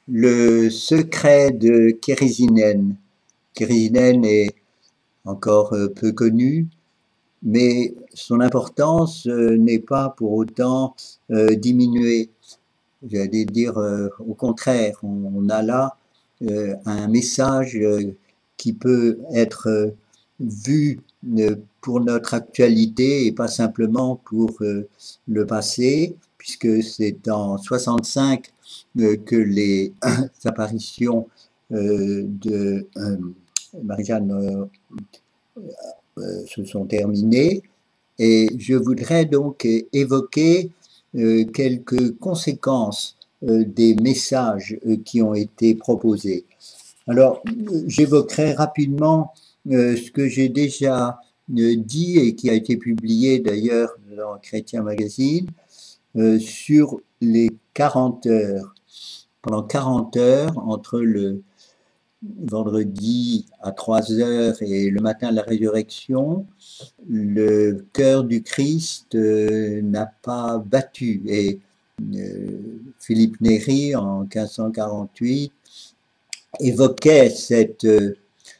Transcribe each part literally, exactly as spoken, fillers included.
le secret de Kérisinen. Kérisinen est encore euh, peu connu, mais son importance euh, n'est pas pour autant euh, diminuée. J'allais dire euh, au contraire, on, on a là euh, un message euh, qui peut être euh, vu euh, pour notre actualité et pas simplement pour euh, le passé, puisque c'est en soixante-cinq euh, que les apparitions euh, de euh, Marie-Jeanne euh, euh, se sont terminées. Et je voudrais donc évoquer euh, quelques conséquences euh, des messages euh, qui ont été proposés. Alors, j'évoquerai rapidement euh, ce que j'ai déjà euh, dit et qui a été publié d'ailleurs dans Chrétien Magazine euh, sur les quarante heures. Pendant quarante heures, entre le vendredi à trois heures et le matin de la résurrection, le cœur du Christ euh, n'a pas battu. Et euh, Philippe Néri, en quinze cent quarante-huit, évoquait cette, euh,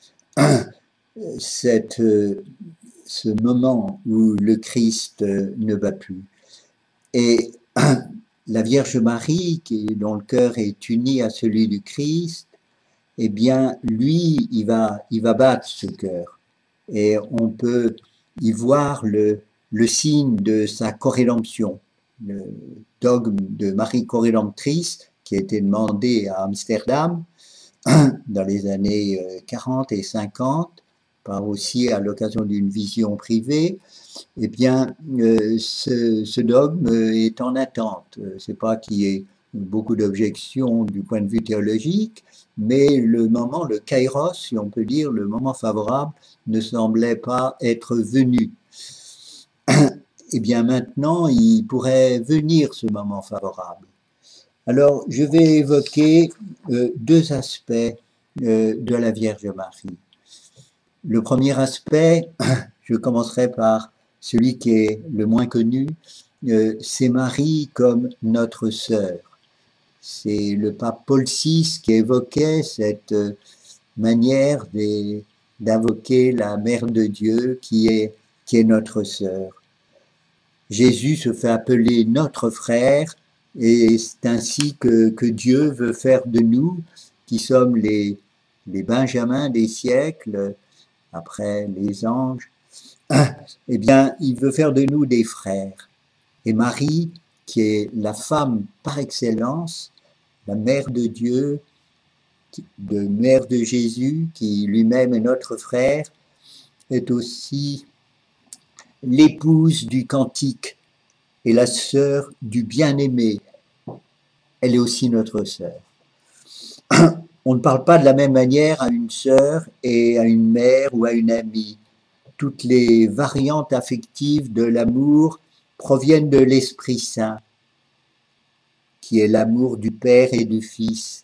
cette, euh, ce moment où le Christ euh, ne bat plus. Et la Vierge Marie, qui, dont le cœur est uni à celui du Christ, eh bien, lui, il va, il va battre ce cœur. Et on peut y voir le, le signe de sa corédemption, le dogme de Marie corédemptrice qui a été demandé à Amsterdam dans les années quarante et cinquante, par aussi à l'occasion d'une vision privée. Eh bien, euh, ce, ce dogme est en attente. C'est pas qu'il y ait beaucoup d'objections du point de vue théologique, mais le moment, le kairos, si on peut dire, le moment favorable, ne semblait pas être venu. Eh bien maintenant, il pourrait venir ce moment favorable. Alors, je vais évoquer euh, deux aspects euh, de la Vierge Marie. Le premier aspect, je commencerai par celui qui est le moins connu, euh, c'est Marie comme notre sœur. C'est le pape Paul six qui évoquait cette manière d'invoquer la Mère de Dieu qui est, qui est notre sœur. Jésus se fait appeler notre frère et c'est ainsi que, que Dieu veut faire de nous, qui sommes les, les Benjamins des siècles, après les anges, eh bien, il veut faire de nous des frères. Et Marie, qui est la femme par excellence, la mère de Dieu, de mère de Jésus, qui lui-même est notre frère, est aussi l'épouse du cantique et la sœur du bien-aimé. Elle est aussi notre sœur. On ne parle pas de la même manière à une sœur et à une mère ou à une amie. Toutes les variantes affectives de l'amour proviennent de l'Esprit Saint, qui est l'amour du Père et du Fils.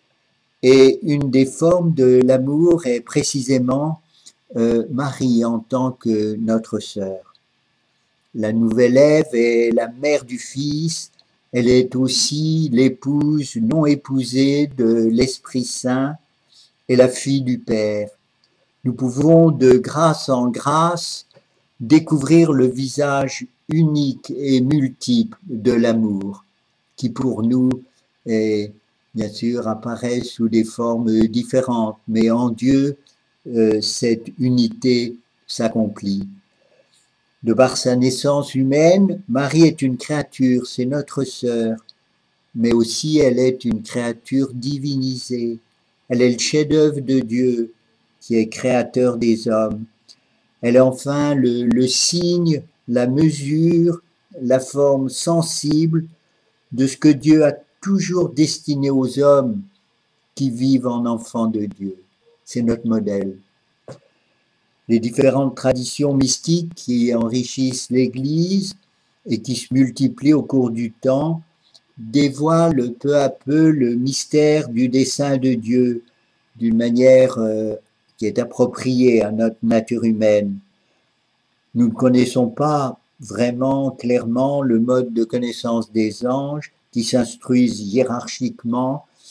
Et une des formes de l'amour est précisément euh, Marie en tant que notre sœur. La nouvelle Ève est la mère du Fils, elle est aussi l'épouse non épousée de l'Esprit Saint et la fille du Père. Nous pouvons de grâce en grâce découvrir le visage unique et multiple de l'amour, qui pour nous est bien sûr apparaît sous des formes différentes, mais en Dieu, euh, cette unité s'accomplit. De par sa naissance humaine, Marie est une créature, c'est notre sœur, mais aussi elle est une créature divinisée. Elle est le chef-d'œuvre de Dieu, qui est créateur des hommes. Elle est enfin le, le signe, la mesure, la forme sensible de ce que Dieu a toujours destiné aux hommes qui vivent en enfants de Dieu. C'est notre modèle. Les différentes traditions mystiques qui enrichissent l'Église et qui se multiplient au cours du temps dévoilent peu à peu le mystère du dessein de Dieu d'une manière euh, qui est appropriée à notre nature humaine. Nous ne connaissons pas vraiment clairement le mode de connaissance des anges qui s'instruisent hiérarchiquement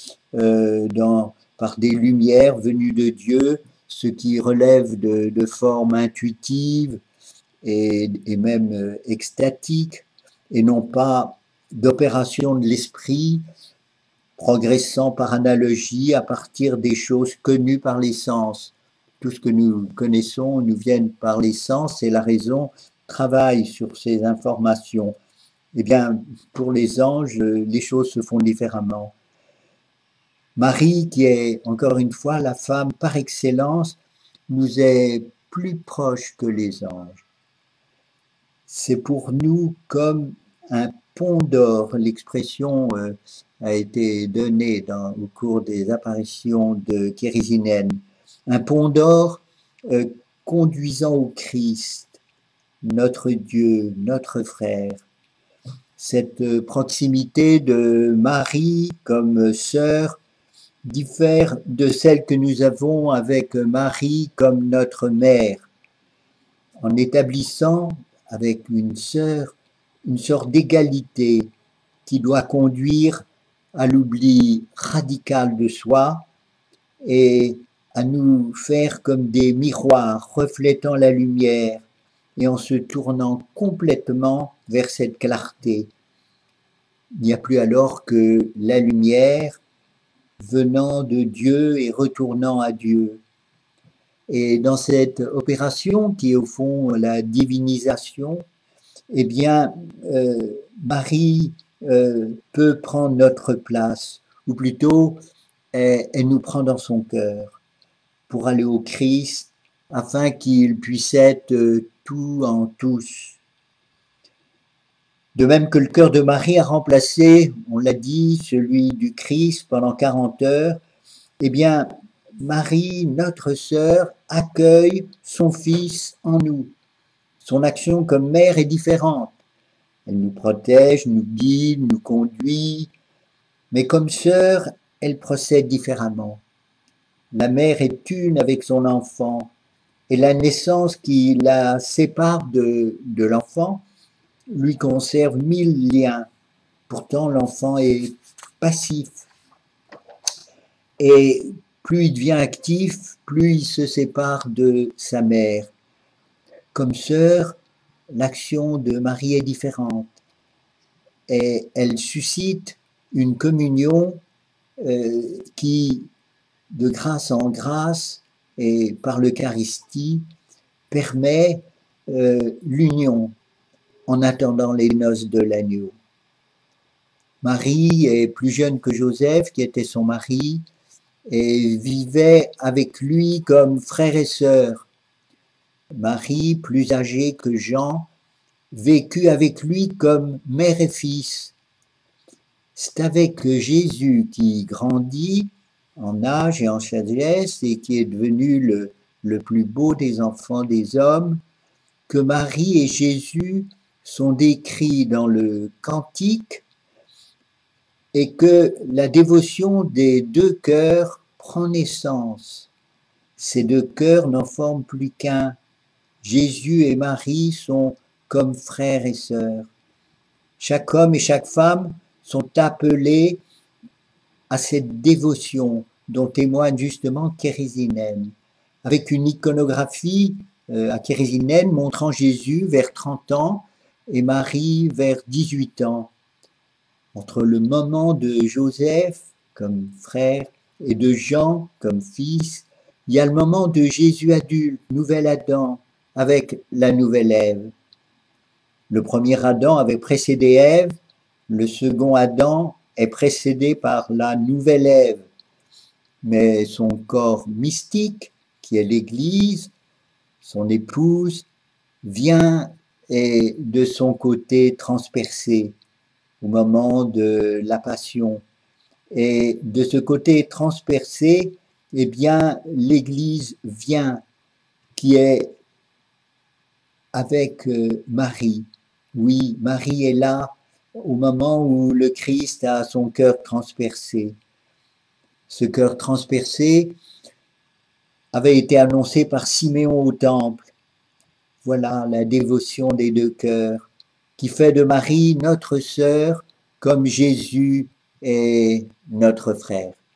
euh, dans, par des lumières venues de Dieu, ce qui relève de, de formes intuitives et, et même euh, extatiques, et non pas d'opérations de l'esprit progressant par analogie à partir des choses connues par les sens. Tout ce que nous connaissons nous vient par les sens et la raison travaille sur ces informations. Eh bien, pour les anges, les choses se font différemment. Marie, qui est encore une fois la femme par excellence, nous est plus proche que les anges. C'est pour nous comme un pont d'or. L'expression euh, a été donnée dans, au cours des apparitions de Kérisinen. Un pont d'or euh, conduisant au Christ, notre Dieu, notre frère. Cette proximité de Marie comme sœur diffère de celle que nous avons avec Marie comme notre mère, en établissant avec une sœur une sorte d'égalité qui doit conduire à l'oubli radical de soi et à nous faire comme des miroirs reflétant la lumière et en se tournant complètement vers cette clarté. Il n'y a plus alors que la lumière venant de Dieu et retournant à Dieu. Et dans cette opération qui est au fond la divinisation, eh bien, euh, Marie euh, peut prendre notre place, ou plutôt, elle, elle nous prend dans son cœur pour aller au Christ, afin qu'il puisse être euh, tout en tous. De même que le cœur de Marie a remplacé, on l'a dit, celui du Christ pendant quarante heures, eh bien, Marie, notre sœur, accueille son Fils en nous. Son action comme mère est différente. Elle nous protège, nous guide, nous conduit, mais comme sœur, elle procède différemment. La mère est une avec son enfant, et la naissance qui la sépare de, de l'enfant lui conserve mille liens. Pourtant, l'enfant est passif. Et plus il devient actif, plus il se sépare de sa mère. Comme sœur, l'action de Marie est différente. Et elle suscite une communion euh, qui, de grâce en grâce et par l'Eucharistie, permet euh, l'union en attendant les noces de l'agneau. Marie est plus jeune que Joseph, qui était son mari, et vivait avec lui comme frère et sœur. Marie, plus âgée que Jean, vécut avec lui comme mère et fils. C'est avec Jésus qui grandit en âge et en sagesse et qui est devenu le, le plus beau des enfants des hommes, que Marie et Jésus sont décrits dans le Cantique et que la dévotion des deux cœurs prend naissance. Ces deux cœurs n'en forment plus qu'un. Jésus et Marie sont comme frères et sœurs. Chaque homme et chaque femme sont appelés à cette dévotion dont témoigne justement Kérisinen, avec une iconographie euh, à Kérisinen montrant Jésus vers trente ans et Marie vers dix-huit ans. Entre le moment de Joseph comme frère et de Jean comme fils, il y a le moment de Jésus adulte, nouvel Adam, avec la nouvelle Ève. Le premier Adam avait précédé Ève, le second Adam est précédé par la nouvelle Ève, mais son corps mystique, qui est l'Église, son épouse, vient et de son côté transpercé au moment de la passion. Et de ce côté transpercé, eh bien, l'Église vient, qui est avec Marie. Oui, Marie est là au moment où le Christ a son cœur transpercé. Ce cœur transpercé avait été annoncé par Siméon au temple. Voilà la dévotion des deux cœurs qui fait de Marie notre sœur comme Jésus est notre frère.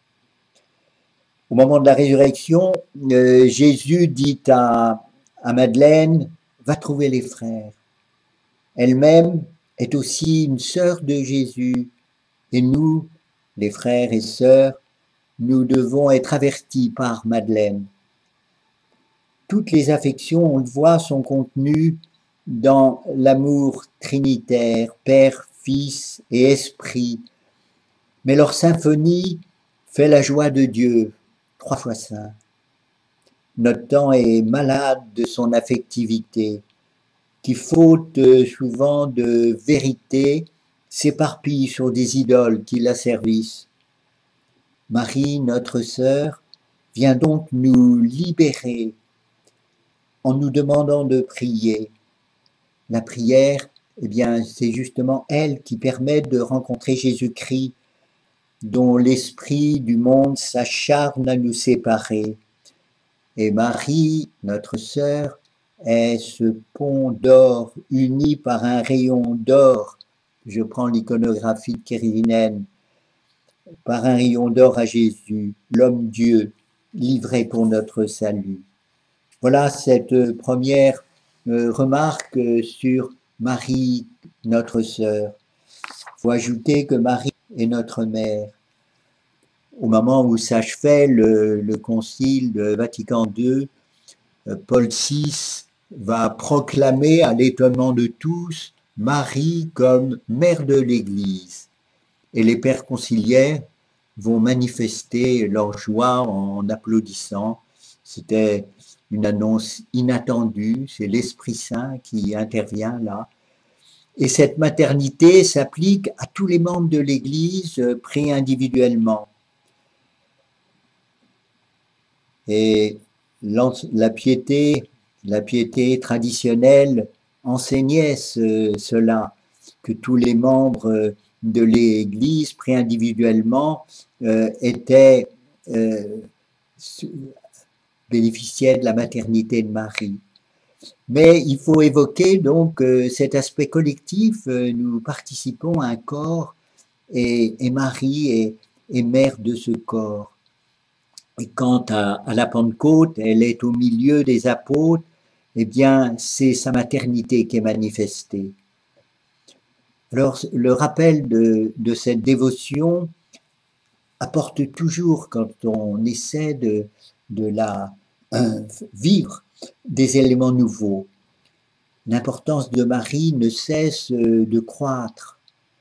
Au moment de la résurrection, euh, Jésus dit à, à Madeleine, va trouver les frères. Elle-même est aussi une sœur de Jésus. Et nous, les frères et sœurs, nous devons être avertis par Madeleine. Toutes les affections, on le voit, sont contenues dans l'amour trinitaire, Père, Fils et Esprit. Mais leur symphonie fait la joie de Dieu, trois fois saint. Notre temps est malade de son affectivité, qui, faute souvent de vérité, s'éparpille sur des idoles qui l'asservissent. Marie, notre sœur, vient donc nous libérer en nous demandant de prier. La prière, eh bien, c'est justement elle qui permet de rencontrer Jésus-Christ, dont l'esprit du monde s'acharne à nous séparer. Et Marie, notre sœur, est ce pont d'or uni par un rayon d'or. Je prends l'iconographie kérinène. Par un rayon d'or à Jésus, l'homme-dieu, livré pour notre salut. Voilà cette première euh, remarque sur Marie, notre sœur. Il faut ajouter que Marie est notre mère. Au moment où s'achevait le, le concile de Vatican deux, Paul six va proclamer à l'étonnement de tous Marie comme mère de l'Église. Et les pères conciliaires vont manifester leur joie en applaudissant. C'était une annonce inattendue, c'est l'Esprit Saint qui intervient là. Et cette maternité s'applique à tous les membres de l'Église pris individuellement. Et la piété, la piété traditionnelle enseignait ce, cela, que tous les membres de l'Église pris individuellement euh, étaient euh, bénéficiaient de la maternité de Marie. Mais il faut évoquer donc euh, cet aspect collectif. Euh, nous participons à un corps et, et Marie est, est mère de ce corps. Et quant à, à la Pentecôte, elle est au milieu des apôtres, eh bien, c'est sa maternité qui est manifestée. Alors, le rappel de, de cette dévotion apporte toujours, quand on essaie de, de la euh, vivre, des éléments nouveaux. L'importance de Marie ne cesse de croître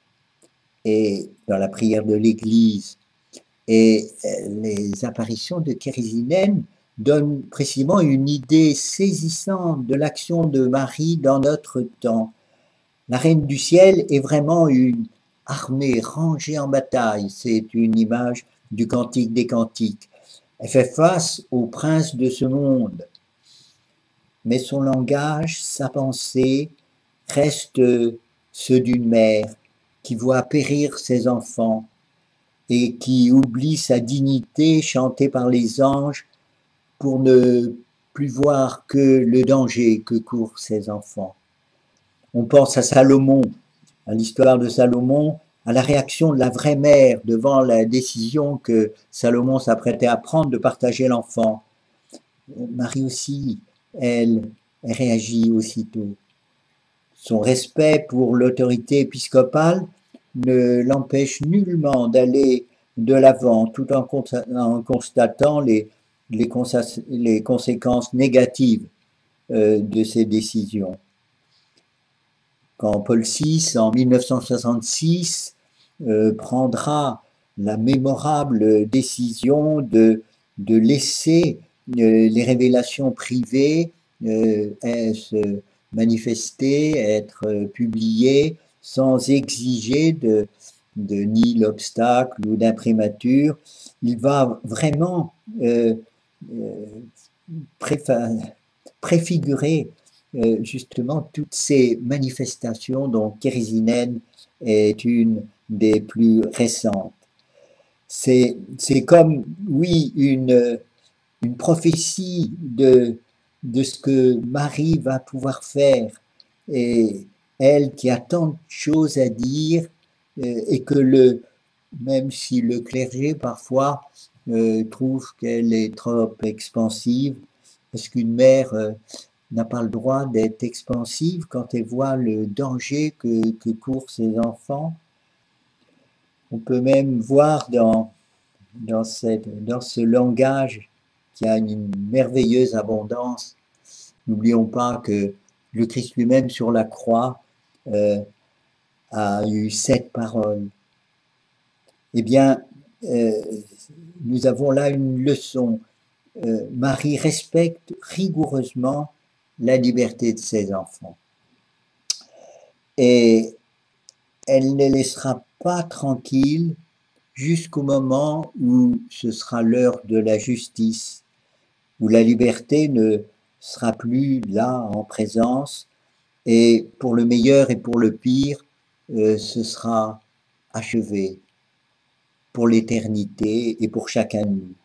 et dans la prière de l'Église. Et les apparitions de Kérisinen donnent précisément une idée saisissante de l'action de Marie dans notre temps. La Reine du Ciel est vraiment une armée rangée en bataille. C'est une image du Cantique des Cantiques. Elle fait face au prince de ce monde. Mais son langage, sa pensée, restent ceux d'une mère qui voit périr ses enfants et qui oublie sa dignité chantée par les anges pour ne plus voir que le danger que courent ses enfants. On pense à Salomon, à l'histoire de Salomon, à la réaction de la vraie mère devant la décision que Salomon s'apprêtait à prendre de partager l'enfant. Marie aussi, elle, elle réagit aussitôt. Son respect pour l'autorité épiscopale ne l'empêche nullement d'aller de l'avant tout en, en constatant les, les, les conséquences négatives euh, de ses décisions. Quand Paul six, en mille neuf cent soixante-six, euh, prendra la mémorable décision de, de laisser euh, les révélations privées euh, se manifester, être euh, publiées, sans exiger de, de ni l'obstacle ou d'imprimature, il va vraiment euh, euh, préfigurer euh, justement toutes ces manifestations dont Kérisinen est une des plus récentes. C'est comme, oui, une, une prophétie de, de ce que Marie va pouvoir faire, et elle qui a tant de choses à dire, euh, et que le, même si le clergé parfois euh, trouve qu'elle est trop expansive. Est-ce qu'une mère euh, n'a pas le droit d'être expansive quand elle voit le danger que, que courent ses enfants? On peut même voir dans, dans, cette, dans ce langage qui a une merveilleuse abondance. N'oublions pas que le Christ lui-même sur la croix euh, a eu cette parole. Eh bien, euh, nous avons là une leçon. Euh, Marie respecte rigoureusement la liberté de ses enfants. Et elle ne laissera pas tranquille jusqu'au moment où ce sera l'heure de la justice, où la liberté ne sera plus là en présence, et pour le meilleur et pour le pire, euh, ce sera achevé pour l'éternité et pour chacun de nous.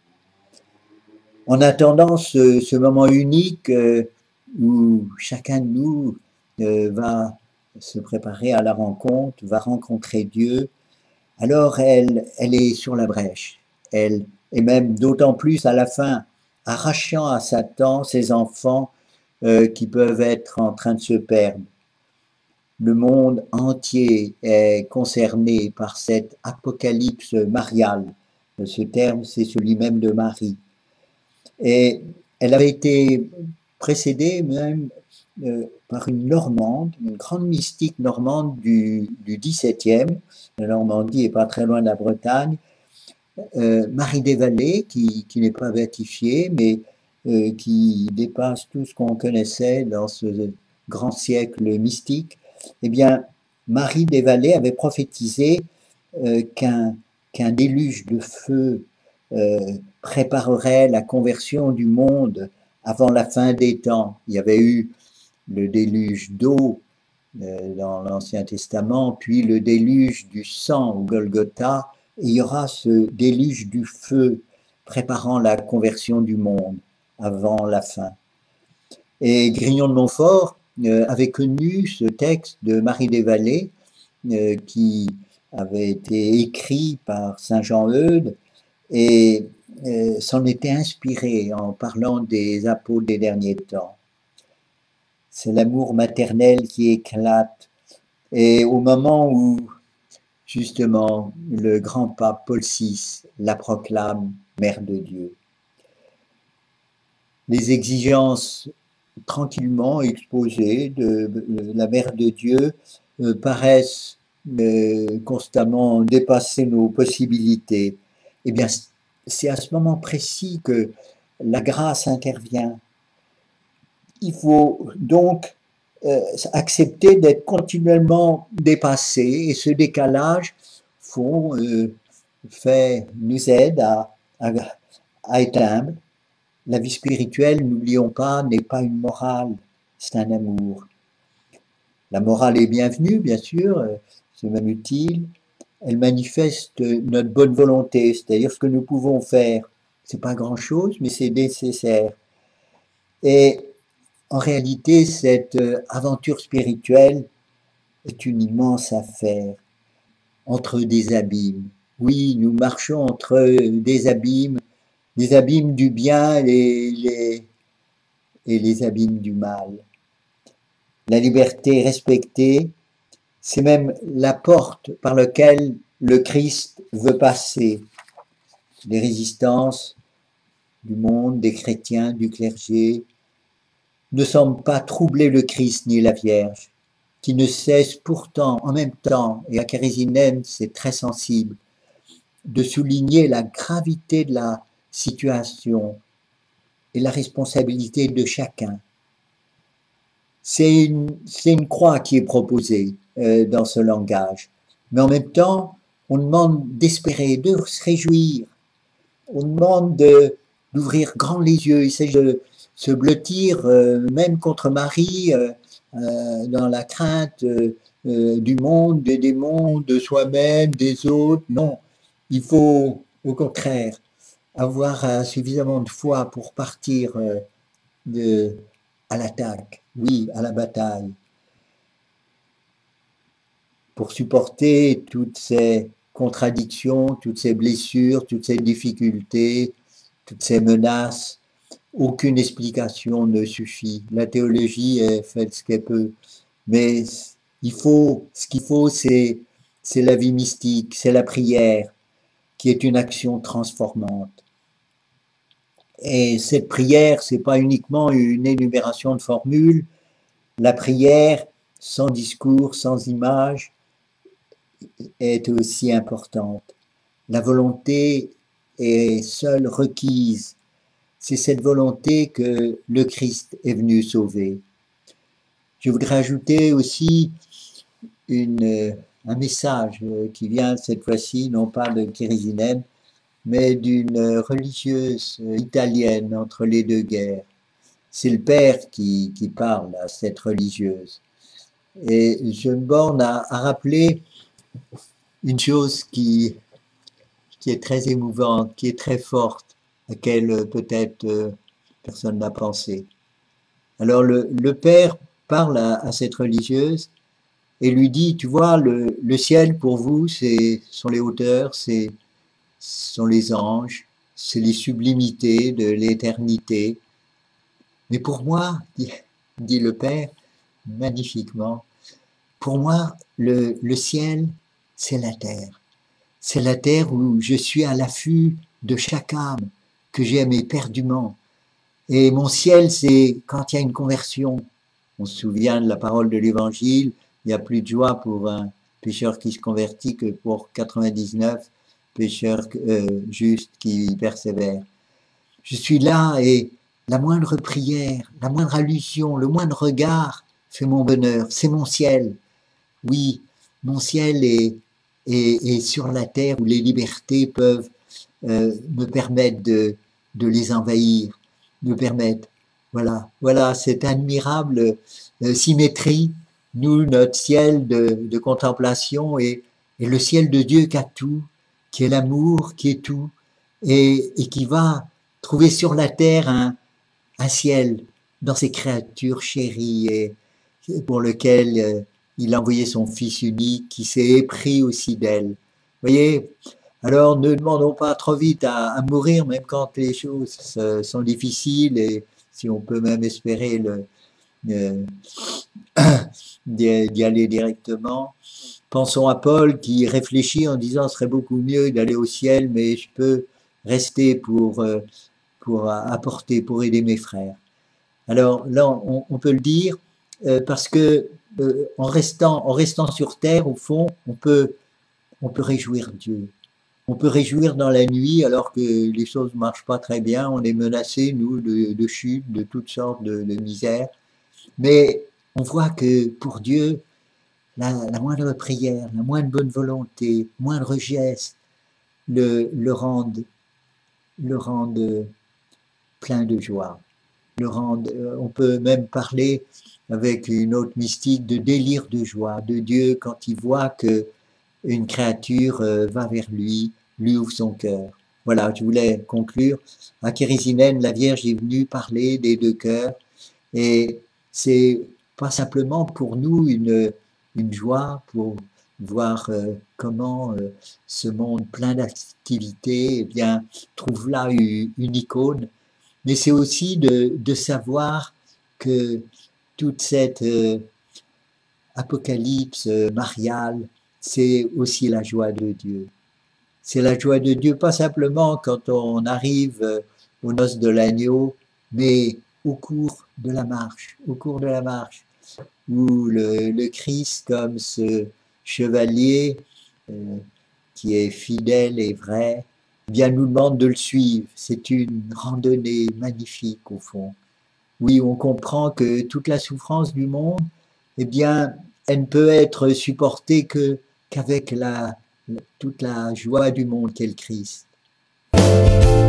En attendant ce, ce moment unique euh, où chacun de nous euh, va se préparer à la rencontre, va rencontrer Dieu, alors elle, elle est sur la brèche. Elle, et même d'autant plus à la fin, arrachant à Satan ses enfants euh, qui peuvent être en train de se perdre. Le monde entier est concerné par cette apocalypse mariale. Ce terme, c'est celui même de Marie. Et elle avait été précédée même euh, par une Normande, une grande mystique normande du, du dix-septième. La Normandie n'est pas très loin de la Bretagne. Euh, Marie des Vallées, qui, qui n'est pas béatifiée, mais euh, qui dépasse tout ce qu'on connaissait dans ce grand siècle mystique. Eh bien, Marie des Vallées avait prophétisé euh, qu'un qu'un déluge de feu euh, préparerait la conversion du monde avant la fin des temps. Il y avait eu le déluge d'eau euh, dans l'Ancien Testament, puis le déluge du sang au Golgotha, et il y aura ce déluge du feu préparant la conversion du monde avant la fin. Et Grignon de Montfort euh, avait connu ce texte de Marie des Vallées euh, qui avait été écrit par Saint Jean-Eudes et euh, s'en était inspiré en parlant des apôtres des derniers temps. C'est l'amour maternel qui éclate. Et au moment où, justement, le grand pape Paul six la proclame Mère de Dieu, les exigences tranquillement exposées de, de la Mère de Dieu euh, paraissent euh, constamment dépasser nos possibilités. Eh bien, c'est à ce moment précis que la grâce intervient. Il faut donc euh, accepter d'être continuellement dépassé, et ce décalage font, euh, fait, nous aide à, à, à être humble. La vie spirituelle, n'oublions pas, n'est pas une morale, c'est un amour. La morale est bienvenue, bien sûr, c'est même utile. Elle manifeste notre bonne volonté, c'est-à-dire ce que nous pouvons faire. C'est pas grand-chose, mais c'est nécessaire. Et en réalité, cette aventure spirituelle est une immense affaire entre des abîmes. Oui, nous marchons entre des abîmes, les abîmes du bien et les, et les abîmes du mal. La liberté respectée, c'est même la porte par laquelle le Christ veut passer. Les résistances du monde, des chrétiens, du clergé, ne semblent pas troubler le Christ ni la Vierge, qui ne cessent pourtant en même temps, et à Kérésinène c'est très sensible, de souligner la gravité de la situation et la responsabilité de chacun. C'est une, c'est une croix qui est proposée euh, dans ce langage. Mais en même temps, on demande d'espérer, de se réjouir. On demande de, d'ouvrir grand les yeux. Il s'agit de se blottir, euh, même contre Marie, euh, euh, dans la crainte euh, euh, du monde, des démons, de soi-même, des autres. Non, il faut au contraire avoir euh, suffisamment de foi pour partir euh, de, à l'attaque, oui, à la bataille, pour supporter toutes ces contradictions, toutes ces blessures, toutes ces difficultés, toutes ces menaces. Aucune explication ne suffit. La théologie est faite ce qu'elle peut. Mais il faut, ce qu'il faut, c'est, c'est la vie mystique, c'est la prière, qui est une action transformante. Et cette prière, c'est pas uniquement une énumération de formules. La prière, sans discours, sans image, est aussi importante. La volonté est seule requise. C'est cette volonté que le Christ est venu sauver. Je voudrais ajouter aussi une, un message qui vient cette fois-ci, non pas de Kérisinen, mais d'une religieuse italienne entre les deux guerres. C'est le père qui, qui parle à cette religieuse. Et je me borne à, à rappeler une chose qui, qui est très émouvante, qui est très forte, à laquelle peut-être euh, personne n'a pensé. Alors le, le père parle à, à cette religieuse et lui dit, tu vois, le, le ciel pour vous, c'est sont les hauteurs, c'est sont les anges, c'est les sublimités de l'éternité. Mais pour moi, dit, dit le père, magnifiquement, pour moi, le, le ciel, c'est la terre. C'est la terre où je suis à l'affût de chaque âme que j'aime éperdument. Et mon ciel, c'est quand il y a une conversion. On se souvient de la parole de l'Évangile, il y a plus de joie pour un pécheur qui se convertit que pour quatre-vingt-dix-neuf pécheurs euh, justes qui persévèrent. Je suis là et la moindre prière, la moindre allusion, le moindre regard fait mon bonheur, c'est mon ciel. Oui, mon ciel est, est, est sur la terre où les libertés peuvent euh, me permettre de, de les envahir, me permettre, voilà, voilà cette admirable euh, symétrie, nous, notre ciel de, de contemplation et, et le ciel de Dieu qui a tout, qui est l'amour, qui est tout, et, et qui va trouver sur la terre un, un ciel dans ses créatures chéries et pour lequel euh, il a envoyé son Fils unique qui s'est épris aussi d'elle. Voyez, alors ne demandons pas trop vite à, à mourir, même quand les choses euh, sont difficiles et si on peut même espérer le, euh, d'y aller directement. Pensons à Paul qui réfléchit en disant ce serait beaucoup mieux d'aller au ciel, mais je peux rester pour, euh, pour apporter, pour aider mes frères. Alors là, on, on peut le dire euh, parce que euh, en restant, en restant sur terre, au fond, on peut, on peut réjouir Dieu. On peut réjouir dans la nuit alors que les choses ne marchent pas très bien. On est menacé, nous, de, de chutes, de toutes sortes de, de misères. Mais on voit que pour Dieu, la, la moindre prière, la moindre bonne volonté, moindre geste, le, le rendent, le rendent plein de joie. Le rendent, on peut même parler avec une autre mystique de délire de joie de Dieu quand il voit que une créature va vers lui, lui ouvre son cœur. Voilà, je voulais conclure. À Kérisinen, la Vierge est venue parler des deux cœurs et c'est pas simplement pour nous une, une joie pour voir euh, comment euh, ce monde plein d'activités eh bien, trouve là une, une icône, mais c'est aussi de, de savoir que toute cette euh, apocalypse euh, mariale, c'est aussi la joie de Dieu. C'est la joie de Dieu, pas simplement quand on arrive euh, aux noces de l'agneau, mais au cours de la marche, au cours de la marche, où le, le Christ, comme ce chevalier euh, qui est fidèle et vrai, bien nous demande de le suivre. C'est une randonnée magnifique au fond. Oui, on comprend que toute la souffrance du monde, eh bien, elle ne peut être supportée que qu'avec la, toute la joie du monde qu'est le Christ.